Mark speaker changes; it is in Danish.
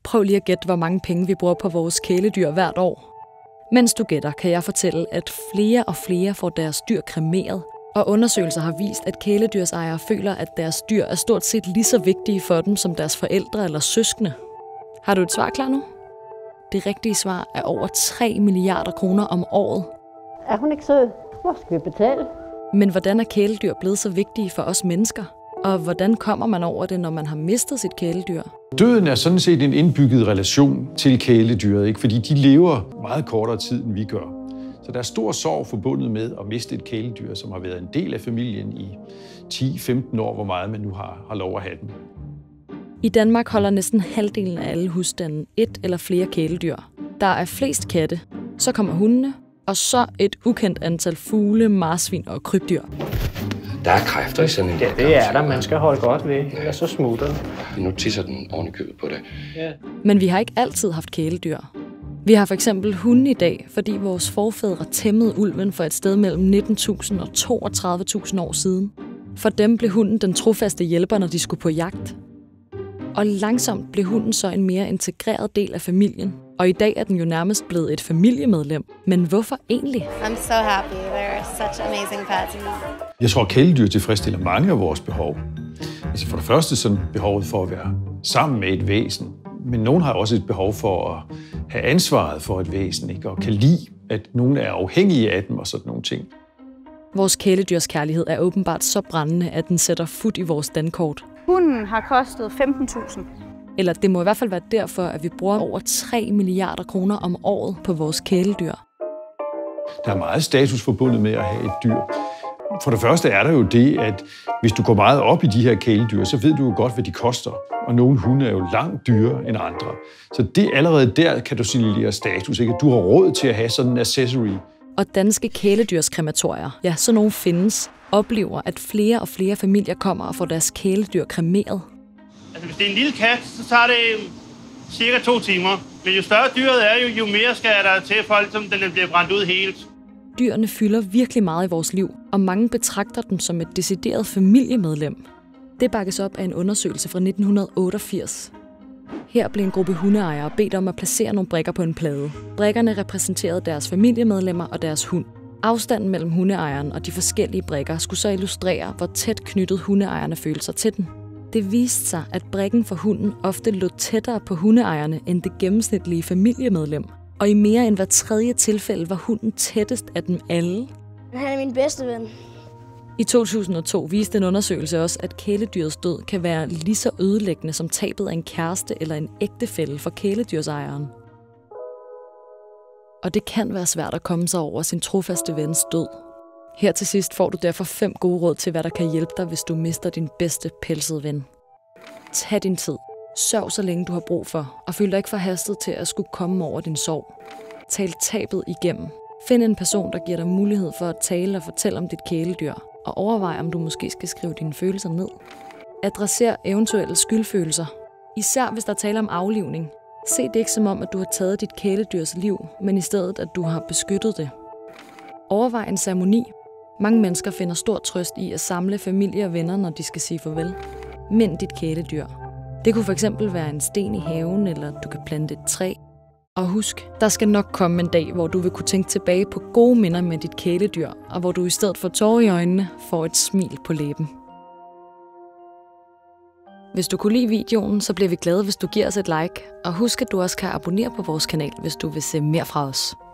Speaker 1: prøv lige at gætte, hvor mange penge vi bruger på vores kæledyr hvert år. Mens du gætter, kan jeg fortælle, at flere og flere får deres dyr kremeret, og undersøgelser har vist, at kæledyrsejere føler, at deres dyr er stort set lige så vigtige for dem som deres forældre eller søskende. Har du et svar klar nu? Det rigtige svar er over 3 milliarder kroner om året.
Speaker 2: Er hun ikke sød? Hvor skal vi betale?
Speaker 1: Men hvordan er kæledyr blevet så vigtige for os mennesker? Og hvordan kommer man over det, når man har mistet sit kæledyr?
Speaker 3: Døden er sådan set en indbygget relation til kæledyret, ikke? Fordi de lever meget kortere tid, end vi gør. Så der er stor sorg forbundet med at miste et kæledyr, som har været en del af familien i 10-15 år, hvor meget man nu har lov at have dem.
Speaker 1: I Danmark holder næsten halvdelen af alle husstande et eller flere kæledyr. Der er flest katte, så kommer hundene, og så et ukendt antal fugle, marsvin og krybdyr.
Speaker 4: Der er kræfter i sådan en.
Speaker 5: Ja, det er der. Man skal holde godt ved, ellers så smutter den.
Speaker 4: Nu tisser den oven i købet på det.
Speaker 5: Ja.
Speaker 1: Men vi har ikke altid haft kæledyr. Vi har for eksempel hunde i dag, fordi vores forfædre tæmmede ulven for et sted mellem 19.000 og 32.000 år siden. For dem blev hunden den trofaste hjælper, når de skulle på jagt. Og langsomt blev hunden så en mere integreret del af familien. Og i dag er den jo nærmest blevet et familiemedlem. Men hvorfor egentlig?
Speaker 6: I'm so happy. They're such amazing pets.
Speaker 3: Jeg tror, at kæledyr tilfredsstiller mange af vores behov. Altså for det første sådan behovet for at være sammen med et væsen. Men nogen har også et behov for at have ansvaret for et væsen, ikke? Og kan lide, at nogen er afhængige af dem og sådan nogle ting.
Speaker 1: Vores kæledyrskærlighed er åbenbart så brændende, at den sætter fod i vores dankort.
Speaker 7: Hunden har kostet 15.000.
Speaker 1: Eller det må i hvert fald være derfor, at vi bruger over 3 milliarder kroner om året på vores kæledyr.
Speaker 3: Der er meget status forbundet med at have et dyr. For det første er der jo det, at hvis du går meget op i de her kæledyr, så ved du jo godt, hvad de koster. Og nogle hunde er jo langt dyrere end andre. Så det allerede der kan du signalere status, ikke? Du har råd til at have sådan en accessory.
Speaker 1: Og danske kæledyrskrematorier, ja, sådan nogle findes, oplever, at flere og flere familier kommer og får deres kæledyr kremeret.
Speaker 8: Altså, hvis det er en lille kat, så tager det cirka 2 timer. Men jo større dyret er, jo mere skal der til, for ligesom den bliver brændt ud helt.
Speaker 1: Dyrene fylder virkelig meget i vores liv, og mange betragter dem som et decideret familiemedlem. Det bakkes op af en undersøgelse fra 1988. Her blev en gruppe hundeejere bedt om at placere nogle brikker på en plade. Brikkerne repræsenterede deres familiemedlemmer og deres hund. Afstanden mellem hundeejeren og de forskellige brikker skulle så illustrere, hvor tæt knyttet hundeejerne følte sig til den. Det viste sig, at brikken for hunden ofte lå tættere på hundeejerne end det gennemsnitlige familiemedlem. Og i mere end hver tredje tilfælde var hunden tættest af dem alle.
Speaker 6: Han er min bedste ven.
Speaker 1: I 2002 viste en undersøgelse også, at kæledyrets død kan være lige så ødelæggende som tabet af en kæreste eller en ægtefælle for kæledyrsejeren. Og det kan være svært at komme sig over sin trofaste vens død. Her til sidst får du derfor 5 gode råd til, hvad der kan hjælpe dig, hvis du mister din bedste pelsede ven. Tag din tid. Sørg så længe du har brug for, og føl dig ikke forhastet til at skulle komme over din sorg. Tal tabet igennem. Find en person, der giver dig mulighed for at tale og fortælle om dit kæledyr, og overvej, om du måske skal skrive dine følelser ned. Adresser eventuelle skyldfølelser, især hvis der taler om aflivning. Se det ikke som om, at du har taget dit kæledyrs liv, men i stedet, at du har beskyttet det. Overvej en ceremoni. Mange mennesker finder stor trøst i at samle familie og venner, når de skal sige farvel. Mind dit kæledyr. Det kunne fx være en sten i haven, eller du kan plante et træ. Og husk, der skal nok komme en dag, hvor du vil kunne tænke tilbage på gode minder med dit kæledyr, og hvor du i stedet for tårer i øjnene får et smil på læben. Hvis du kunne lide videoen, så bliver vi glade, hvis du giver os et like. Og husk, at du også kan abonnere på vores kanal, hvis du vil se mere fra os.